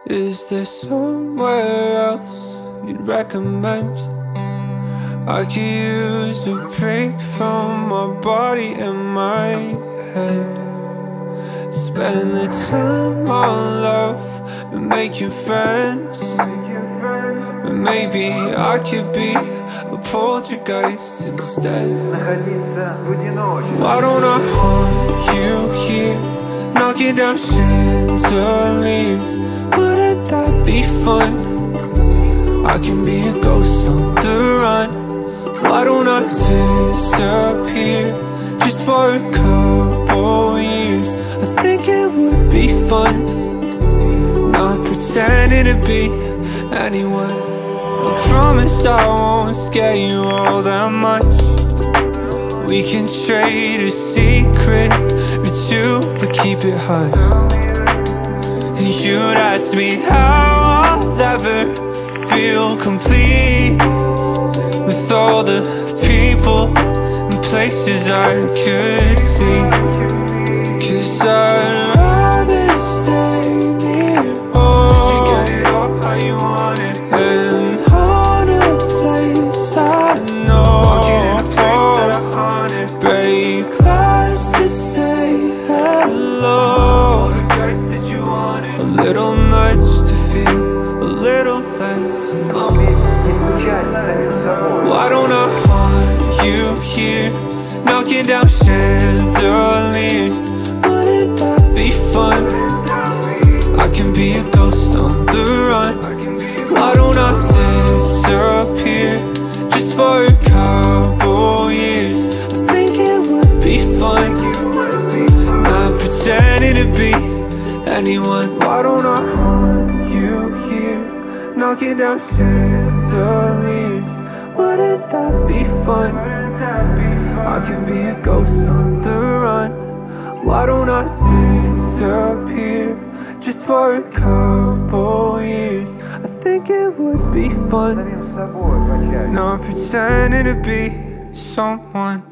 Is there somewhere else you'd recommend? I could use a break from my body and my head. Spend the time on love and making friends. But maybe I could be a poltergeist instead. Why don't I haunt you here, knocking down chandeliers? Wouldn't that be fun? I can be a ghost on the run. Why don't I disappear just for a couple years? I think it would be fun, not pretending to be anyone. I promise I won't scare you all that much. We can trade a secret or two, but keep it hush. And you'd ask me how I'll ever feel complete with all the people and places I could see. 'Cause I'd rather stay near home and haunt a place I know. Break glass to say hello. A little nudge to feel a little less alone. Why don't I haunt you here, knocking down chandeliers? Wouldn't that be fun? I can be a ghost on the run. Why don't I disappear just for a couple years? I think it would be fun, not pretending to be anyone. Why don't I haunt you here, knocking down chandeliers? Wouldn't that be fun? I can be a ghost on the run. Why don't I disappear just for a couple years? I think it would be fun, not pretending to be someone.